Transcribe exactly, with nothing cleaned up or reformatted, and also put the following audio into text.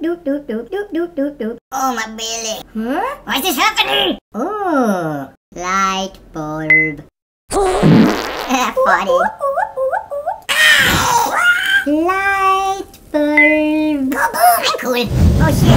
doop, doop, doop, doop, doop, doop, doop. Oh, my belly. Huh? Why is this happening? Oh, light bulb. Funny. Light bulb. Go boom! I'm cool. Oh shit.